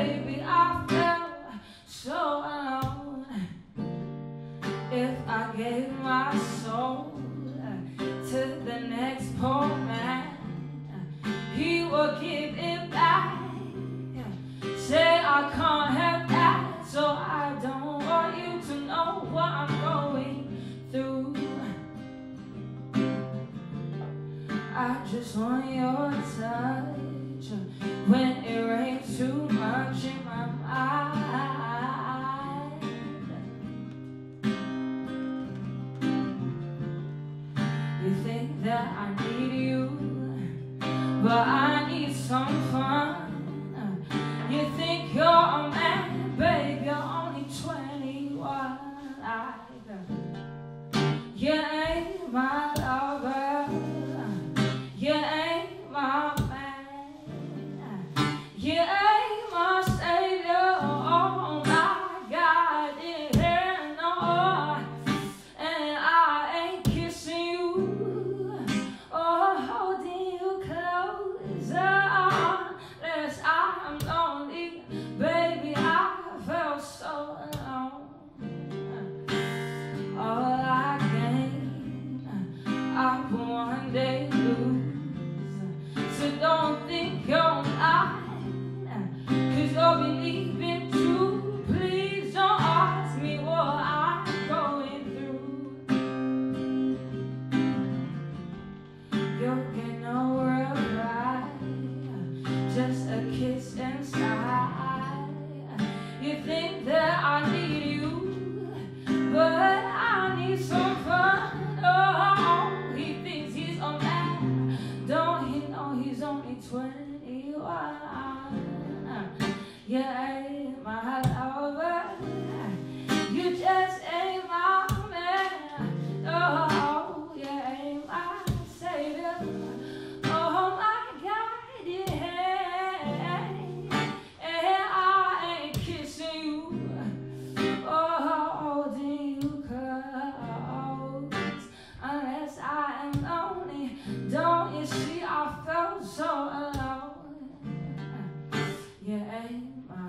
baby, I felt so alone. If I gave my soul to the next poor man, he would give it back. Say I can't have that, so I don't want you to know what I'm going through. I just want your touch when it rains too much in my mind. You think that I need you, but I need some fun. You think you're a man, babe, you're only 21. You ain't my lover, you ain't my man, you ain't my savior. Oh my God, yeah, no. And I ain't kissing you or holding you closer unless I'm lonely. Baby, I felt so alone. All I gain, I will one day lose. So don't think you're mine, 'cause you're believing too. Please don't ask me what I'm going through. You'll get no reply, just a kiss inside. You think that I need you, but I need some fun. Oh, he thinks he's a man, don't he know he's only 21? You ain't my lover, you just ain't my man. Oh, you ain't my savior. Oh my God, yeah. And I ain't kissing you or holding you close unless I am lonely. Don't you see I felt so alone? You ain't my